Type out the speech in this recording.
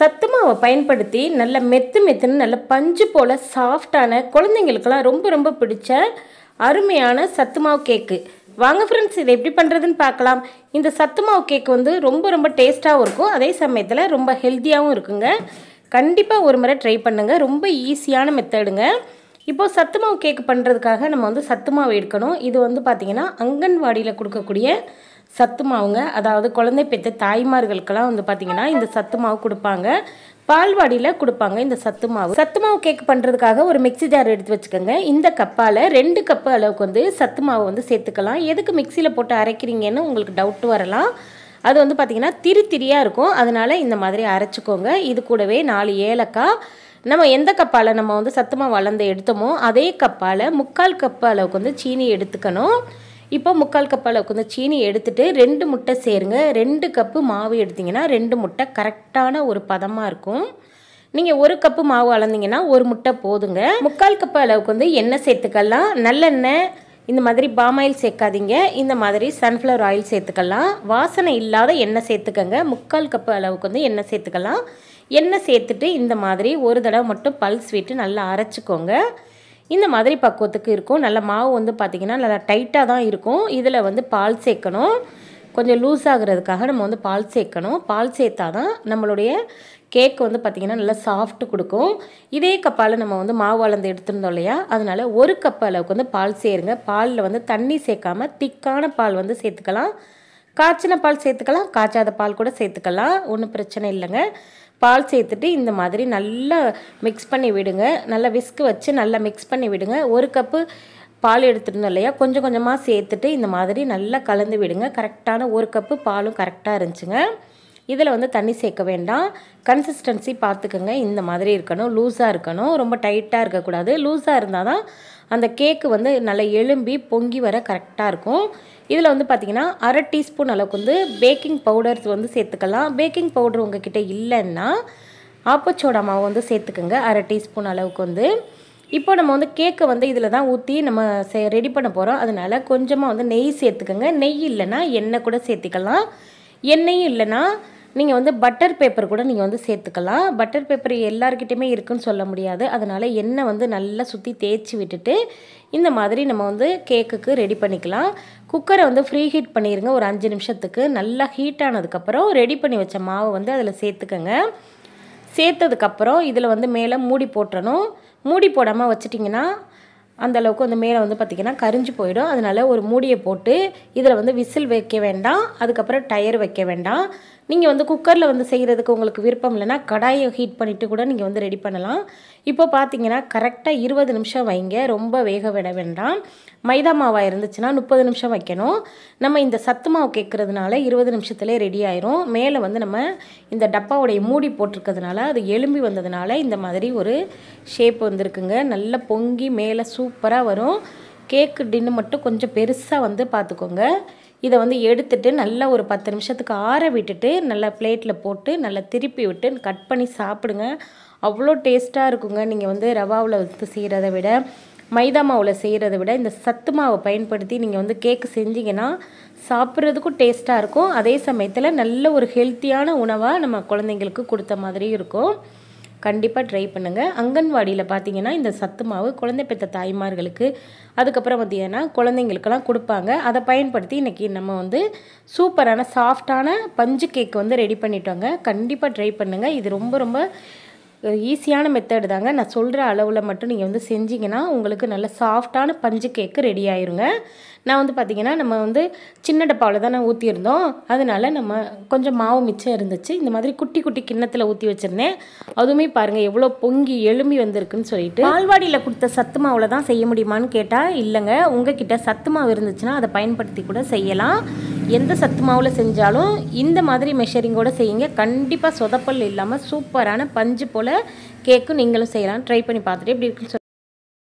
சத்து மாவை பயன்படுத்தி நல்ல மெத்துன்னு நல்ல பஞ்சு போல் சாஃப்டான குழந்தைங்களுக்கெல்லாம் ரொம்ப ரொம்ப பிடிச்ச அருமையான சத்து மாவு கேக்கு. வாங்க ஃப்ரெண்ட்ஸ், இதை எப்படி பண்ணுறதுன்னு பார்க்கலாம். இந்த சத்து மாவு கேக் வந்து ரொம்ப ரொம்ப டேஸ்ட்டாகவும் இருக்கும், அதே சமயத்தில் ரொம்ப ஹெல்த்தியாகவும் இருக்குங்க. கண்டிப்பாக ஒரு முறை ட்ரை பண்ணுங்கள். ரொம்ப ஈஸியான மெத்தடுங்க. இப்போது சத்து மாவு கேக்கு பண்ணுறதுக்காக நம்ம வந்து சத்து மாவு எடுக்கணும். இது வந்து பார்த்திங்கன்னா அங்கன்வாடியில் கொடுக்கக்கூடிய சத்து மாவுங்க. அதாவது குழந்தை பெற்ற தாய்மார்களுக்கெல்லாம் வந்து பார்த்திங்கன்னா இந்த சத்து மாவு கொடுப்பாங்க, பால்வாடியில் கொடுப்பாங்க. இந்த சத்து மாவு கேக் பண்ணுறதுக்காக ஒரு மிக்ஸி ஜார் எடுத்து வச்சுக்கோங்க. இந்த கப்பால் 2 கப்பு அளவுக்கு வந்து சத்து மாவு வந்து சேர்த்துக்கலாம். எதுக்கு மிக்சியில் போட்டு அரைக்கிறீங்கன்னு உங்களுக்கு டவுட் வரலாம். அது வந்து பார்த்திங்கன்னா திரியாக இருக்கும், அதனால் இந்த மாதிரி அரைச்சிக்கோங்க. இது கூடவே 4 ஏலக்காய், நம்ம எந்த கப்பால் நம்ம வந்து சத்து மாவு அளந்து எடுத்தோமோ அதே கப்பால் 3/4 கப்பு அளவுக்கு வந்து சீனி எடுத்துக்கணும். இப்போ 3/4 கப்பு அளவுக்கு வந்து சீனி எடுத்துகிட்டு 2 முட்டை சேருங்க. 2 கப்பு மாவு எடுத்திங்கன்னா 2 முட்டை கரெக்டான ஒரு பதமாக இருக்கும். நீங்கள் 1 கப்பு மாவு அளந்தீங்கன்னா 1 முட்டை போதுங்க. 3/4 கப்பு அளவுக்கு வந்து எண்ணெய் சேர்த்துக்கலாம். நல்லெண்ணெய், இந்த மாதிரி பாமாயில் சேர்க்காதீங்க, இந்த மாதிரி சன்ஃப்ளவர் ஆயில் சேர்த்துக்கலாம். வாசனை இல்லாத எண்ணெய் சேர்த்துக்கங்க. 3/4 கப்பு அளவுக்கு வந்து எண்ணெய் சேர்த்துக்கலாம். எண்ணெய் சேர்த்துட்டு இந்த மாதிரி ஒரு தடவை மட்டும் பல்ஸ் விட்டு நல்லா அரைச்சிக்கோங்க. இந்த மாதிரி பக்குவத்துக்கு இருக்கும். நல்ல மாவு வந்து பார்த்திங்கன்னா நல்லா டைட்டாக தான் இருக்கும். இதில் வந்து பால் சேர்க்கணும். கொஞ்சம் லூஸ் ஆகுறதுக்காக நம்ம வந்து பால் சேர்க்கணும். பால் சேர்த்தா தான் நம்மளுடைய கேக் வந்து பார்த்திங்கன்னா நல்லா சாஃப்ட் கொடுக்கும். இதே கப்பால் நம்ம வந்து மாவு அளந்து எடுத்துருந்தோம் இல்லையா, அதனால் 1 கப் அளவுக்கு வந்து பால் சேருங்க. பாலில் வந்து தண்ணி சேர்க்காமல் திக்கான பால் வந்து சேர்த்துக்கலாம். காய்ச்சின பால் சேர்த்துக்கலாம், காய்ச்சாத பால் கூட சேர்த்துக்கலாம், ஒன்றும் பிரச்சனை இல்லைங்க. பால் சேர்த்துட்டு இந்த மாதிரி நல்லா மிக்ஸ் பண்ணி விடுங்க. நல்லா விஸ்க் வச்சு நல்லா மிக்ஸ் பண்ணி விடுங்க. 1 கப்பு பால் எடுத்துருந்தோம் இல்லையா, கொஞ்சம் கொஞ்சமாக சேர்த்துட்டு இந்த மாதிரி நல்லா கலந்து விடுங்க. கரெக்டான 1 கப்பு பாலும் கரெக்டாக இருந்துச்சுங்க. இதில் வந்து தண்ணி சேர்க்க வேண்டாம். கன்சிஸ்டன்சி பார்த்துக்கோங்க, இந்த மாதிரி இருக்கணும், லூஸாக இருக்கணும், ரொம்ப டைட்டாக இருக்கக்கூடாது. லூஸாக இருந்தால் தான் அந்த கேக்கு வந்து நல்லா எலும்பி பொங்கி வர கரெக்டாக இருக்கும். இதில் வந்து பார்த்திங்கன்னா 1/2 டீஸ்பூன் அளவுக்கு வந்து பேக்கிங் பவுடர்ஸ் வந்து சேர்த்துக்கலாம். பேக்கிங் பவுடர் உங்ககிட்ட இல்லைன்னா ஆப்பச்சோடா மாவு வந்து சேர்த்துக்கோங்க, 1/2 டீஸ்பூன் அளவுக்கு வந்து. இப்போ நம்ம வந்து கேக்கை வந்து இதில் தான் ஊற்றி நம்ம ரெடி பண்ண போகிறோம். அதனால் கொஞ்சமாக வந்து நெய் சேர்த்துக்கோங்க. நெய் இல்லைன்னா எண்ணெய் கூட சேர்த்துக்கலாம். எண்ணெயும் இல்லைன்னா நீங்கள் வந்து பட்டர் பேப்பர் கூட நீங்கள் வந்து சேர்த்துக்கலாம். பட்டர் பேப்பர் எல்லாருக்கிட்டையுமே இருக்குன்னு சொல்ல முடியாது, அதனால் எண்ணெய் வந்து நல்லா சுற்றி தேய்ச்சி விட்டுட்டு இந்த மாதிரி நம்ம வந்து கேக்குக்கு ரெடி பண்ணிக்கலாம். குக்கரை வந்து ஃப்ரீ ஹீட் பண்ணிடுங்க ஒரு 5 நிமிஷத்துக்கு. நல்லா ஹீட் ஆனதுக்கப்புறம் ரெடி பண்ணி வச்ச மாவை வந்து அதில் சேர்த்துக்கங்க. சேர்த்ததுக்கப்புறம் இதில் வந்து மேலே மூடி போட்டுறணும். மூடி போடாமல் வச்சிட்டிங்கன்னா அந்தளவுக்கு வந்து மேலே வந்து பார்த்திங்கன்னா கரிஞ்சு போயிடும். அதனால் ஒரு மூடியை போட்டு இதில் வந்து விசில் வைக்க வேண்டாம், அதுக்கப்புறம் டயர் வைக்க வேண்டாம். நீங்கள் வந்து குக்கரில் வந்து செய்கிறதுக்கு உங்களுக்கு விருப்பம் இல்லைன்னா கடாயை ஹீட் பண்ணிவிட்டு கூட நீங்கள் வந்து ரெடி பண்ணலாம். இப்போ பார்த்தீங்கன்னா கரெக்டாக 20 நிமிஷம் வைங்க, ரொம்ப வேக விட வேண்டாம். மைதா மாவாக இருந்துச்சுன்னா 30 நிமிஷம் வைக்கணும். நம்ம இந்த சத்து மாவு கேட்குறதுனால 20 நிமிஷத்துலேயே ரெடி ஆயிரும். மேலே வந்து நம்ம இந்த டப்பாவுடைய மூடி போட்டிருக்கிறதுனால அது எலும்பி வந்ததுனால இந்த மாதிரி ஒரு ஷேப் வந்துருக்குங்க. நல்லா பொங்கி மேலே சூப்பராக வரும். கேக்கு டின்னு மட்டும் கொஞ்சம் பெருசாக வந்து பார்த்துக்கோங்க. இதை வந்து எடுத்துட்டு நல்லா ஒரு 10 நிமிஷத்துக்கு ஆற விட்டுட்டு நல்லா பிளேட்டில் போட்டு நல்லா திருப்பி விட்டு கட் பண்ணி சாப்பிடுங்க. அவ்வளோ டேஸ்ட்டாக இருக்குங்க. நீங்கள் வந்து ரவாவில் வந்து செய்கிறத விட, மைதா மாவில் செய்கிறத விட இந்த சத்து மாவை பயன்படுத்தி நீங்கள் வந்து கேக்கு செஞ்சிங்கன்னா சாப்பிட்றதுக்கும் டேஸ்ட்டாக இருக்கும், அதே சமயத்தில் நல்ல ஒரு ஹெல்த்தியான உணவாக நம்ம குழந்தைங்களுக்கு கொடுத்த மாதிரி இருக்கும். கண்டிப்பாக ட்ரை பண்ணுங்கள். அங்கன்வாடியில் பார்த்தீங்கன்னா இந்த சத்து மாவு குழந்தை பெற்ற தாய்மார்களுக்கு, அதுக்கப்புறம் பார்த்திங்கன்னா குழந்தைங்களுக்கெல்லாம் கொடுப்பாங்க. அதை பயன்படுத்தி இன்றைக்கி நம்ம வந்து சூப்பரான சாஃப்டான பஞ்சு கேக் வந்து ரெடி பண்ணிட்டோங்க. கண்டிப்பாக ட்ரை பண்ணுங்கள். இது ரொம்ப ரொம்ப ஈஸியான மெத்தடு தாங்க. நான் சொல்கிற அளவில் மட்டும் நீங்கள் வந்து செஞ்சிங்கன்னா உங்களுக்கு நல்ல சாஃப்டான பஞ்சு கேக்கு ரெடி ஆயிருங்க. நான் வந்து பார்த்திங்கன்னா நம்ம வந்து சின்ன டப்பாவில் தான் ஊற்றியிருந்தோம், அதனால் நம்ம கொஞ்சம் மாவு மிச்சம் இருந்துச்சு. இந்த மாதிரி குட்டி குட்டி கிண்ணத்தில் ஊற்றி வச்சுருந்தேன். அதுவுமே பாருங்கள் எவ்வளோ பொங்கி எலும்பி வந்திருக்குன்னு சொல்லிட்டு. பால்வாடியில் கொடுத்த சத்து மாவில் தான் செய்ய முடியுமான்னு கேட்டால் இல்லைங்க. உங்ககிட்ட சத்து மாவு இருந்துச்சுன்னா அதை பயன்படுத்தி கூட செய்யலாம். எந்த சத்து மாவில் செஞ்சாலும் இந்த மாதிரி மெஷரிங்கோடு செய்யுங்க. கண்டிப்பாக சொதப்பல் இல்லாமல் சூப்பரான பஞ்சு போல் கேக்கு நீங்களும் செய்யலாம். ட்ரை பண்ணி பார்த்துட்டு எப்படி இருக்குன்னு